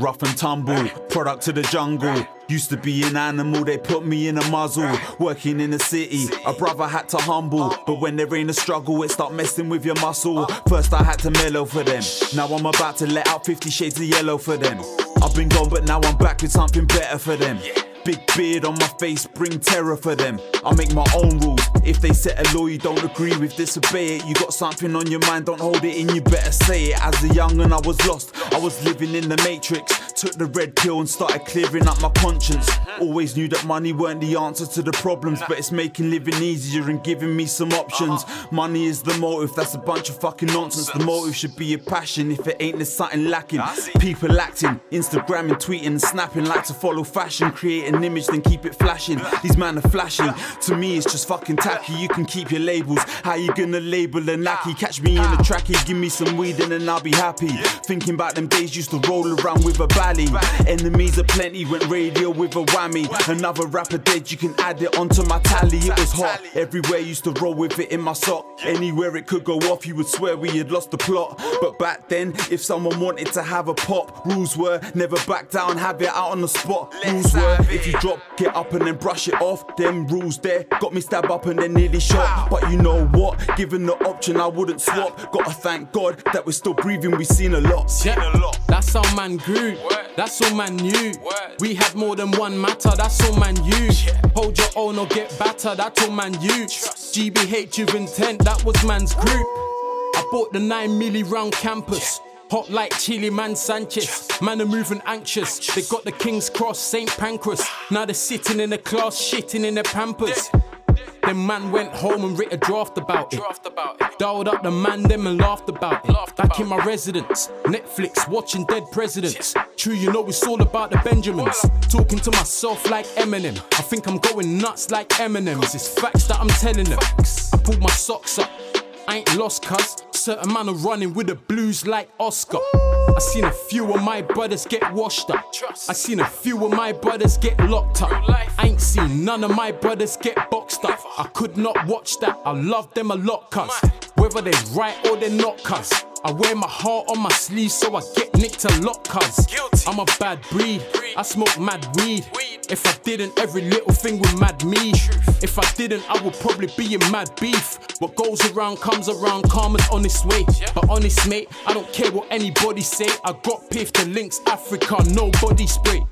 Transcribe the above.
Rough and tumble, product of the jungle. Used to be an animal, they put me in a muzzle. Working in the city, a brother had to humble. But when there ain't a struggle, it start messing with your muscle. First I had to mellow for them. Now I'm about to let out 50 shades of yellow for them. I've been gone, but now I'm back with something better for them. Big beard on my face, bring terror for them. I make my own rules. If they set a law you don't agree with, disobey it. You got something on your mind, don't hold it in, you better say it. As a young'un I was lost, I was living in the matrix. Took the red pill and started clearing up my conscience. Always knew that money weren't the answer to the problems, but it's making living easier and giving me some options. Money is the motive, that's a bunch of fucking nonsense. The motive should be a passion, if it ain't there's something lacking. People acting, Instagramming, tweeting and snapping, like to follow fashion. Create an image then keep it flashing. These man are flashing, to me it's just fucking tacky. You can keep your labels, how you gonna label a nacky? Catch me in the trackie, give me some weed and then I'll be happy. Thinking about them days used to roll around with a bally. Enemies are plenty, went radio with a whammy. Another rapper dead, you can add it onto my tally. It was hot, everywhere used to roll with it in my sock. Anywhere it could go off, you would swear we had lost the plot. But back then, if someone wanted to have a pop, rules were never back down, have it out on the spot. Rules were, if you drop, get up and then brush it off. Them rules there, got me stabbed up and then nearly shot. But you know what, given the option I wouldn't swap. Gotta thank God that we're still breathing, we've seen a lot. That's how man grew, that's all man knew. We had more than one matter, that's all man used. Hold your own or get battered, that's all man used. GBH with intent, that was man's group. I bought the 9 milli round campus. Hot like Chile, man Sanchez. Man are moving anxious. They got the King's Cross, St. Pancras. Now they're sitting in the class, shitting in their pampers. Then man went home and writ a draft about it. Dialed up the man them and laughed about it. Back in my residence, Netflix, watching dead presidents. True, you know it's all about the Benjamins. Talking to myself like Eminem. I think I'm going nuts like Eminem's. It's facts that I'm telling them. I pulled my socks up, I ain't lost cuz. Certain man are running with the blues like Oscar. I seen a few of my brothers get washed up. I seen a few of my brothers get locked up. I ain't seen none of my brothers get boxed up. I could not watch that, I love them a lot cuz. Whether they're right or they're not cuz. I wear my heart on my sleeve so I get nicked a lot cuz. I'm a bad breed, I smoke mad weed. If I didn't, every little thing would mad me. If I didn't, I would probably be in mad beef. What goes around comes around, karma's on its way. But honest mate, I don't care what anybody say. I got piff, the links, Africa, no body spray.